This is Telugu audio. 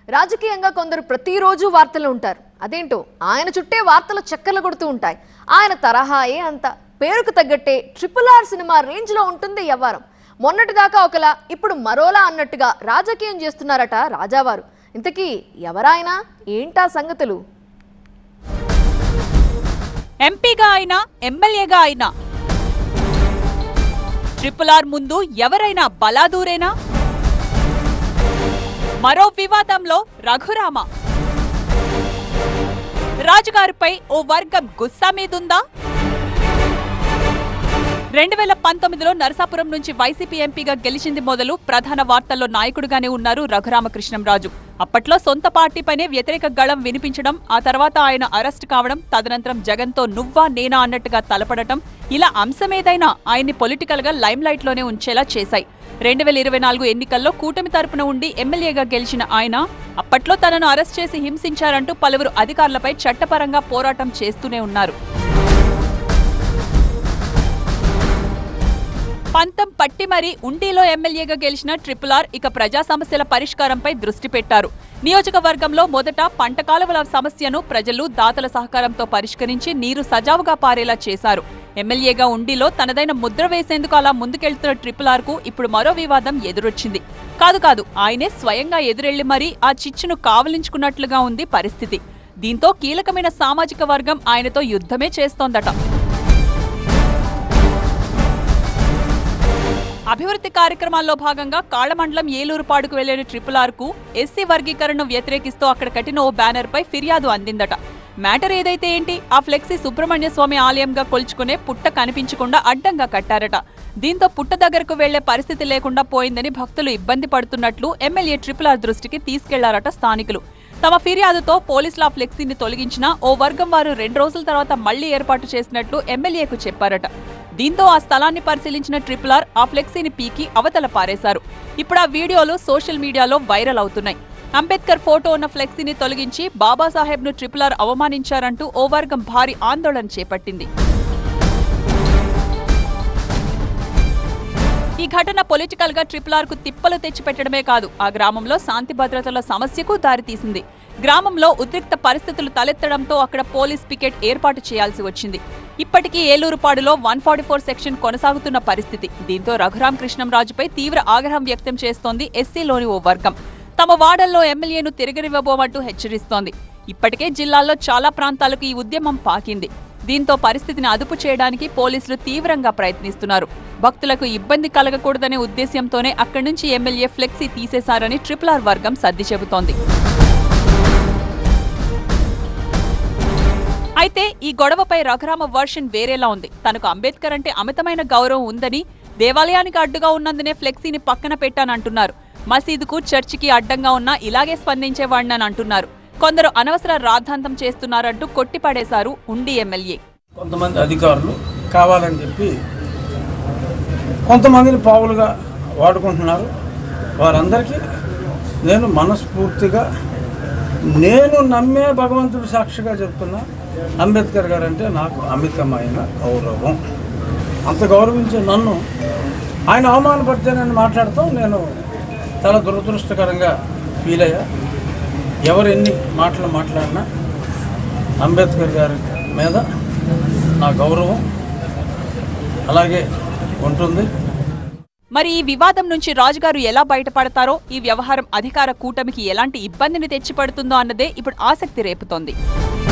రాజకీయంగా కొందరు ప్రతిరోజు వార్తలు ఉంటారు. అదేంటో ఆయన చుట్టే వార్తలు చక్కర్లు కొడుతూ ఉంటాయి. ఆయన తరహాయే అంత. పేరుకు తగ్గట్టే RRR సినిమా రేంజ్ లో ఉంటుంది వ్యవహారం. మొన్నటిదాకా ఒకలా ఇప్పుడు మరోలా అన్నట్టుగా రాజకీయం చేస్తున్నారట రాజావారు. ఇంతకీ ఎవరాయనా, ఏంటా సంగతులు? ఎంపీగా అయినా ఎమ్మెల్యేగా అయినా RRR ముందు ఎవరైనా బలాదూరేనా? మరో వివాదంలో రఘురామ. రాజుగారిపై ఓ వర్గం గుస్సా మీదుందా? 2019లో నరసాపురం నుంచి వైసీపీ ఎంపీగా గెలిచింది మొదలు ప్రధాన వార్తల్లో నాయకుడిగానే ఉన్నారు రఘురామకృష్ణంరాజు. అప్పట్లో సొంత పార్టీపైనే వ్యతిరేక గళం వినిపించడం, ఆ తర్వాత ఆయన అరెస్ట్ కావడం, తదనంతరం జగన్తో నువ్వా నేనా అన్నట్టుగా తలపడటం, ఇలా అంశమేదైనా ఆయన్ని పొలిటికల్ గా లైమ్ లైట్ లోనే ఉంచేలా చేశాయి. 2024 ఎన్నికల్లో కూటమి తరపున ఉండి ఎమ్మెల్యేగా గెలిచిన ఆయన అప్పట్లో తనను అరెస్ట్ చేసి హింసించారంటూ పలువురు అధికారులపై చట్టపరంగా పోరాటం చేస్తూనే ఉన్నారు. పంతం పట్టి మరీ ఉండిలో ఎమ్మెల్యేగా గెలిచిన RRR ఇక ప్రజా సమస్యల పరిష్కారంపై దృష్టి పెట్టారు. నియోజకవర్గంలో మొదట పంట కాలువల సమస్యను ప్రజలు దాతల సహకారంతో పరిష్కరించి నీరు సజావుగా పారేలా చేశారు. ఎమ్మెల్యేగా ఉండిలో తనదైన ముద్ర వేసేందుకు అలా ముందుకెళ్తున్న RRR కు ఇప్పుడు మరో వివాదం ఎదురొచ్చింది. కాదు ఆయనే స్వయంగా ఎదురెళ్లి మరీ ఆ చిచ్చును కావలించుకున్నట్లుగా ఉంది పరిస్థితి. దీంతో కీలకమైన సామాజిక వర్గం ఆయనతో యుద్ధమే చేస్తోందట. అభివృద్ధి కార్యక్రమాల్లో భాగంగా కాళ్లమండలం ఏలూరుపాడుకు వెళ్లిన RRR కు ఎస్సీ వర్గీకరణను వ్యతిరేకిస్తూ అక్కడ కట్టిన ఓ బ్యానర్ పై ఫిర్యాదు అందిందట. మ్యాటర్ ఏదైతే ఏంటి, ఆ ఫ్లెక్సీ సుబ్రహ్మణ్య స్వామి ఆలయంగా కొల్చుకునే పుట్ట కనిపించకుండా అడ్డంగా కట్టారట. దీంతో పుట్ట దగ్గరకు వెళ్లే పరిస్థితి లేకుండా పోయిందని భక్తులు ఇబ్బంది పడుతున్నట్లు ఎమ్మెల్యే RRR దృష్టికి తీసుకెళ్లారట స్థానికులు. తమ ఫిర్యాదుతో పోలీసులు ఆ ఫ్లెక్సీని తొలగించినా ఓ వర్గం వారు 2 రోజుల తర్వాత మళ్లీ ఏర్పాటు చేసినట్లు ఎమ్మెల్యేకు చెప్పారట. దీంతో ఆ స్థలాన్ని పరిశీలించిన RRR ఆ ఫ్లెక్సీని పీకి అవతల పారేశారు. ఇప్పుడు ఆ వీడియోలు సోషల్ మీడియాలో వైరల్ అవుతున్నాయి. అంబేద్కర్ ఫోటో ఉన్న ఫ్లెక్సీని తొలగించి బాబాసాహెబ్ ను RRR అవమానించారంటూ ఓ వర్గం భారీ ఆందోళన చేపట్టింది. ఈ ఘటన పొలిటికల్ గా RRR కు తిప్పలు తెచ్చిపెట్టడమే కాదు, ఆ గ్రామంలో శాంతి భద్రతల సమస్యకు దారితీసింది. గ్రామంలో ఉద్రిక్త పరిస్థితులు తలెత్తడంతో అక్కడ పోలీస్ పికెట్ ఏర్పాటు చేయాల్సి వచ్చింది. ఇప్పటికీ ఏలూరుపాడులో 144 సెక్షన్ కొనసాగుతున్న పరిస్థితి. దీంతో రఘురామకృష్ణంరాజుపై తీవ్ర ఆగ్రహం వ్యక్తం చేస్తోంది ఎస్సీలోని ఓ వర్గం. తమ వార్డుల్లో ఎమ్మెల్యేను తిరగనివ్వబోమంటూ హెచ్చరిస్తోంది. ఇప్పటికే జిల్లాల్లో చాలా ప్రాంతాలకు ఈ ఉద్యమం పాకింది. దీంతో పరిస్థితిని అదుపు చేయడానికి పోలీసులు తీవ్రంగా ప్రయత్నిస్తున్నారు. భక్తులకు ఇబ్బంది కలగకూడదనే ఉద్దేశ్యంతోనే అక్కడి నుంచి ఎమ్మెల్యే ఫ్లెక్సీ తీసేశారని RRR వర్గం సర్ది చెబుతోంది. అయితే ఈ గొడవపై రఘురామ వర్షన్ వేరేలా ఉంది. తనకు అంబేద్కర్ అంటే అమితమైన గౌరవం ఉందని, దేవాలయానికి అడ్డుగా ఉన్నందునే ఫ్లెక్సీని పక్కన పెట్టానంటున్నారు. మసీదుకు, చర్చికి అడ్డంగా ఉన్నా ఇలాగే స్పందించేవాడినని అంటున్నారు. కొందరు అనవసర రాద్ధాంతం చేస్తున్నారంటూ కొట్టిపడేశారు ఉండి ఎమ్మెల్యే. కొంతమంది అధికారులు కావాలని చెప్పి కొంతమందిని పావులుగా వాడుకుంటున్నారు. వారందరికీ నేను మనస్ఫూర్తిగా, నేను నమ్మే భగవంతుడి సాక్షిగా చెప్తున్నా, అంబేద్కర్ గారు అంటే నాకు అమితమైన గౌరవం. అంత గౌరవించే నన్ను ఆయన అవమానపడితేనని మాట్లాడతాం నేను చాలా దురదృష్టకరంగా ఫీల్ అయ్యా. ఎవరు ఎన్ని మాటలు మాట్లాడినా అంబేద్కర్ గారి మీద నా గౌరవం అలాగే ఉంటుంది. మరి ఈ వివాదం నుంచి రాజుగారు ఎలా బయటపడతారో, ఈ వ్యవహారం అధికార కూటమికి ఎలాంటి ఇబ్బందిని తెచ్చిపడుతుందో అన్నదే ఇప్పుడు ఆసక్తి రేపుతోంది.